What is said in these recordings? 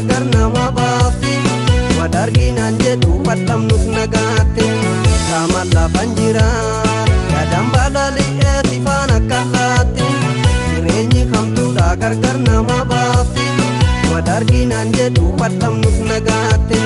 gargar nama baafti wadarginaan jedhu badhamnus nagaatti qaama lafan jira yaadaan balali'eeti faana kallaatti jireenyi hamtuudha gargar nama baafti wadarginaan jedhu badhamnus nagaatti.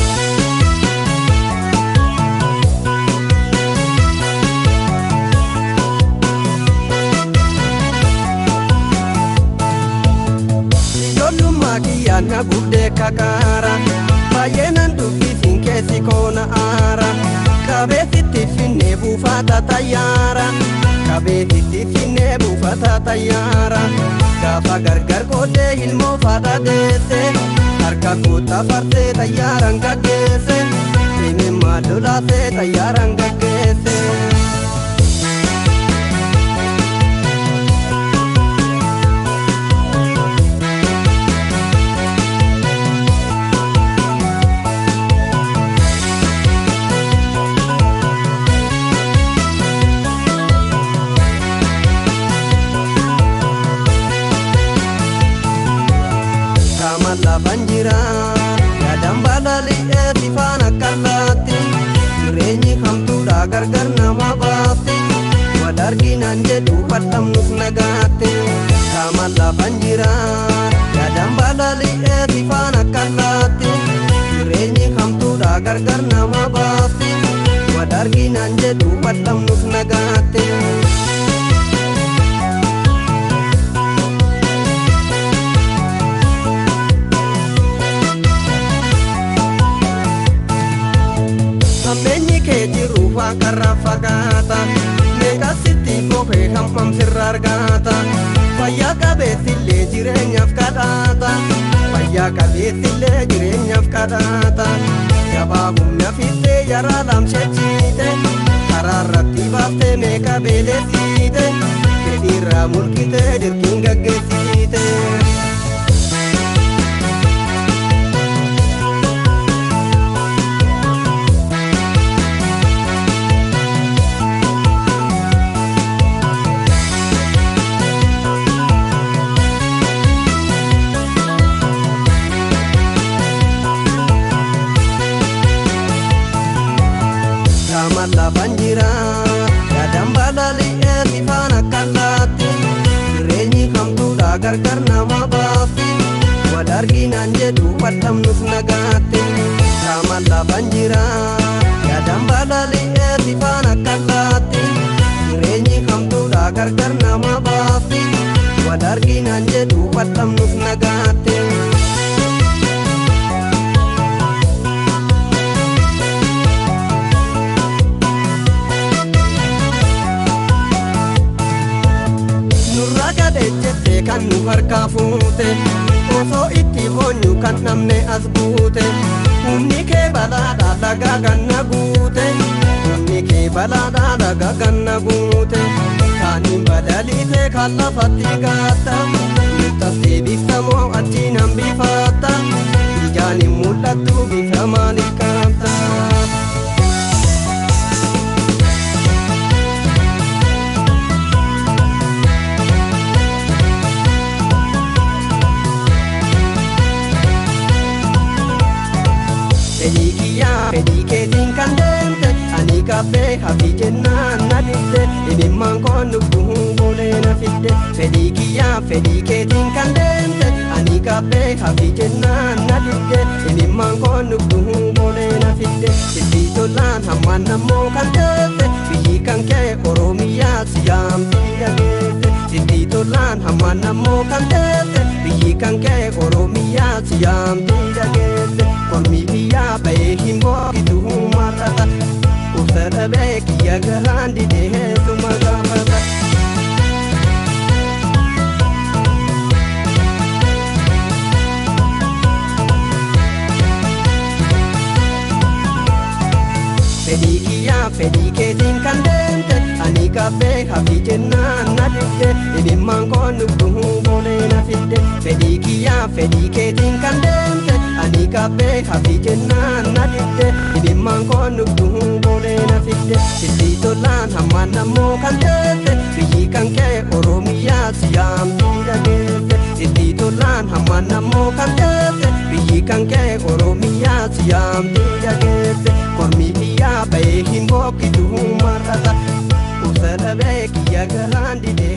Kiyana gudde kakara bayenan dubbisin keessi koona aara qabeessitti finne buufata tayyaara qabeessitti finne buufata tayyaara gaafa gargar qoodee ilmoo faadha deesse harka koota farsee tayyaaran gaggeesse dhimma lolaasee tayyaaran gaggeesse. Lafan jira yaadaan balali'eeti faana kallaatti jireenyi hamtuudha gargar nama baafti wadarginaan jedhu badhamnus nagaatti qaama lafan jira yaadaan balali'eeti faana kallaatti jireenyi hamtuudha gargar nama baafti wadarginaan jedhu badhamnus nagaatti. Ameenyi kee jiru waan karraa fagaata meeqa sitti bohee hammam sirra argata fayyaa qabeessillee jireenyaaf kadhaata fayyaa qabeessillee jireenyaaf kadhaata gabaa humna fittee yaraa lamshechiite karaa irratti baaftee meeqa beelessiite fedhiirraa mulqitee dirqiin gaggeessite. Lafan jira yaadaan balali'eeti faana kallaatti jireenyi hamtuudha gargar nama baafti wadarginaan jedhu badhamnus nagaatti qaama lafan jira yaadaan balali'eeti faana kallaatti jireenyi hamtuudha gargar nama baafti wadarginaan jedhu badhamnus nagaatti. Kan nu harkaa fuute osoo itti boonyu kan namne as buute humni kee balaadhaa dhagaa ganna guute humni kee balaadhaa dhagaa ganna guute kaaniin badaliitee kan lafatti gaatta nutas deebisamoo achiin hambifatta ijaan hin mul'attu bifa maaliif qabda. Fedhii keetiin kan deemte ani kaffee hafi jennaan na didde dhimimmaan koon lubbuun boolee na fidde fedhii keetiin kan deemte ani kaffee hafi jennaan na didde dhimimmaan koon lubbuun boolee na fidde sirbii tolaan hammaan nammoo kan deesse biyyi kan kee Oromiyaa siyaamtii dhageesse sirbii tolaan hammaan nammoo kan deesse biyyi kan kee Oromiyaa siyaamtii dhageesse kormi biyyaa bahee hin bookitu humarrata uffata dhabee kiyya garaan didee suma gaafata. Fedhii keetiin kan deemte ani kaffee hafi jennaan na didde dhimimmaan koon lubbuun boolee na fidde fedhii keetiin kan deemte ani kaffee hafi jennaan na didde dhimimmaan koon lubbuun boolee na fidde sirbii tolaan hammaan nammoo kan deesse biyyi kan kee Oromiyaa siyaamtii dhageesse sirbii tolaan hammaan nammoo kan deesse biyyi yaamti dhageesse kormi kiyyaa bahee hin bookitu mar'ata obsa dhabee kiyya galaan didee